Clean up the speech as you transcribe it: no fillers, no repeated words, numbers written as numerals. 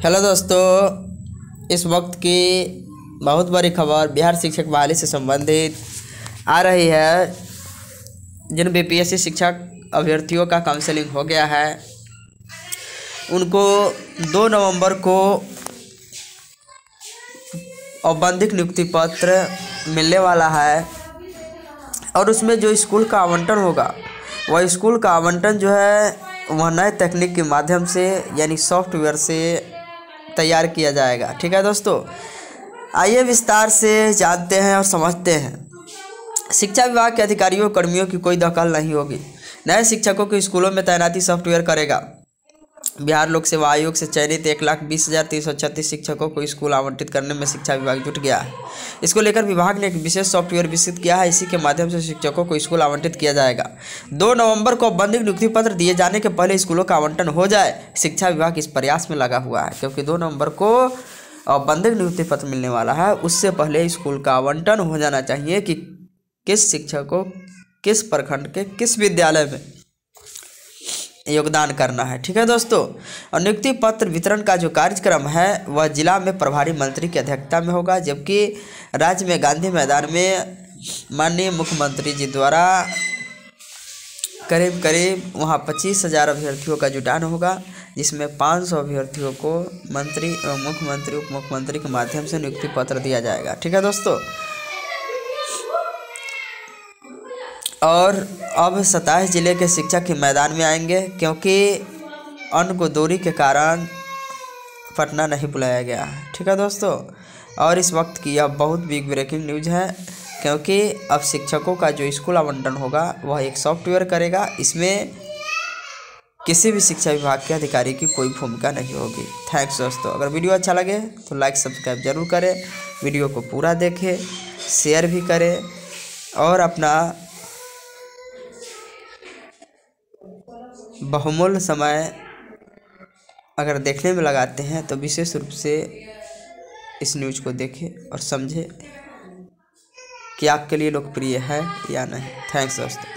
Hello दोस्तों, इस वक्त की बहुत बड़ी खबर बिहार शिक्षक बहाली से संबंधित आ रही है। जिन बीपीएससी शिक्षक अभ्यर्थियों का काउंसलिंग हो गया है उनको 2 नवंबर को औपबंधिक नियुक्ति पत्र मिलने वाला है और उसमें जो स्कूल का आवंटन होगा वह स्कूल का आवंटन जो है वह नए तकनीक के माध्यम से यानी सॉफ्टवेयर से तैयार किया जाएगा। ठीक है दोस्तों, आइए विस्तार से जानते हैं और समझते हैं। शिक्षा विभाग के अधिकारियों कर्मियों की कोई दखल नहीं होगी। नए शिक्षकों को स्कूलों में तैनाती सॉफ्टवेयर करेगा। बिहार लोक सेवा आयोग से चयनित 1,20,336 शिक्षकों को स्कूल आवंटित करने में शिक्षा विभाग जुट गया है। इसको लेकर विभाग ने एक विशेष सॉफ्टवेयर विकसित किया है। इसी के माध्यम से शिक्षकों को स्कूल आवंटित किया जाएगा। 2 नवंबर को औपबंधिक नियुक्ति पत्र दिए जाने के पहले स्कूलों का आवंटन हो जाए, शिक्षा विभाग इस प्रयास में लगा हुआ है, क्योंकि 2 नवंबर को औपबंधिक नियुक्ति पत्र मिलने वाला है। उससे पहले स्कूल का आवंटन हो जाना चाहिए कि किस शिक्षक को किस प्रखंड के किस विद्यालय में योगदान करना है। ठीक है दोस्तों, और नियुक्ति पत्र वितरण का जो कार्यक्रम है वह जिला में प्रभारी मंत्री की अध्यक्षता में होगा, जबकि राज्य में गांधी मैदान में माननीय मुख्यमंत्री जी द्वारा करीब वहाँ 25,000 अभ्यर्थियों का जुटान होगा, जिसमें 500 अभ्यर्थियों को मंत्री मुख्यमंत्री उप मुख्यमंत्री के माध्यम से नियुक्ति पत्र दिया जाएगा। ठीक है दोस्तों, और अब 27 जिले के शिक्षक ही मैदान में आएंगे, क्योंकि अन्न को दूरी के कारण पटना नहीं बुलाया गया है। ठीक है दोस्तों, और इस वक्त की यह बहुत बिग ब्रेकिंग न्यूज़ है, क्योंकि अब शिक्षकों का जो स्कूल आवंटन होगा वह एक सॉफ्टवेयर करेगा। इसमें किसी भी शिक्षा विभाग के अधिकारी की कोई भूमिका नहीं होगी। थैंक्स दोस्तों। अगर वीडियो अच्छा लगे तो लाइक सब्सक्राइब जरूर करें, वीडियो को पूरा देखें, शेयर भी करें और अपना बहुमूल्य समय अगर देखने में लगाते हैं तो विशेष रूप से इस न्यूज़ को देखें और समझें कि आपके लिए लोकप्रिय है या नहीं। थैंक्स दोस्तों।